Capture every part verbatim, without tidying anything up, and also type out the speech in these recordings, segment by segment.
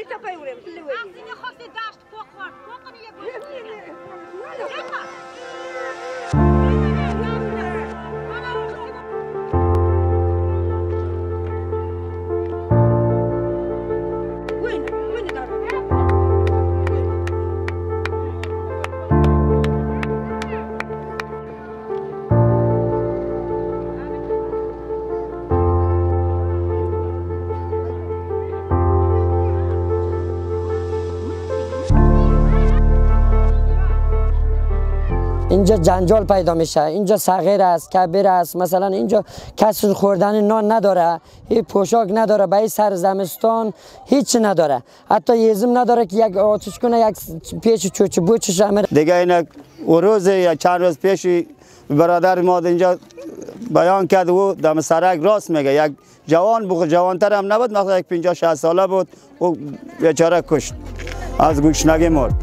اینجا جنجال پیدا میشه، اینجا صغیر است، کبیر است، مثلا اینجا کسی خوردن نان نداره، هیچ پوشاک نداره، به این سر زمستان هیچ نداره، حتی یزم نداره که یک آتش کنه، یک پیش چوچ بوچش امر دیگه اینا روز یا چند روز پیش برادر ما اینجا بیان کرد و دم سرک راست میگه، یک جوان بخو جوانتر هم نبود، مثلا یک پنجاه شصت ساله بود و بیچاره کشت، از گوشنگی مرد.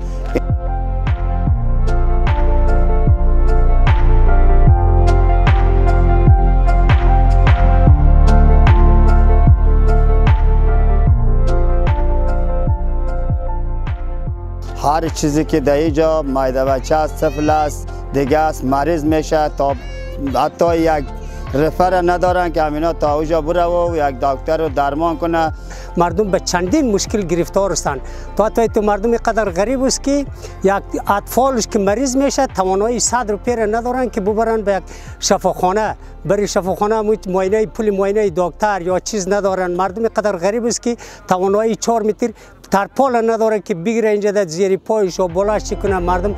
هر چیزی که در اینجا مایده بچه است، طفل است، دیگه است، مریض میشه، تا حتی یک رفر ندارن که همینا تا اوجا بره و یک دکتر رو درمان کنه. مردم به چندین مشکل گرفتار هستند. تا تا تو مردم قدر غریب است که یک اطفالش که مریض میشه توانایی صد روپیه ندارن که ببرن به یک شفاخانه، بری شفاخانه معاینه پول معاینه دکتر یا چیز ندارن. مردم قدر غریب است که توانایی چهار متر ترپال نداره که بگیره اینجا در زیر پایش و بالاش چی کنه. مردم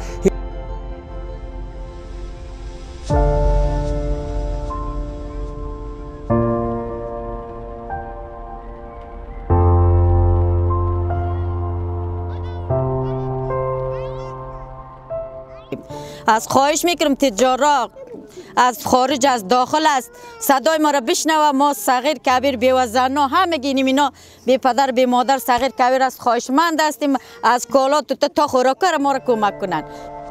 از خواهش میکنم تجارت از خارج از داخل است صدای ما را بشنوه. ما صغیر کبیر بیوه زنا همه گینیم اینا بی پدر بی مادر صغیر کبیر است خواهشمند هستیم از کالات تا خوراک ما را کمک کنند.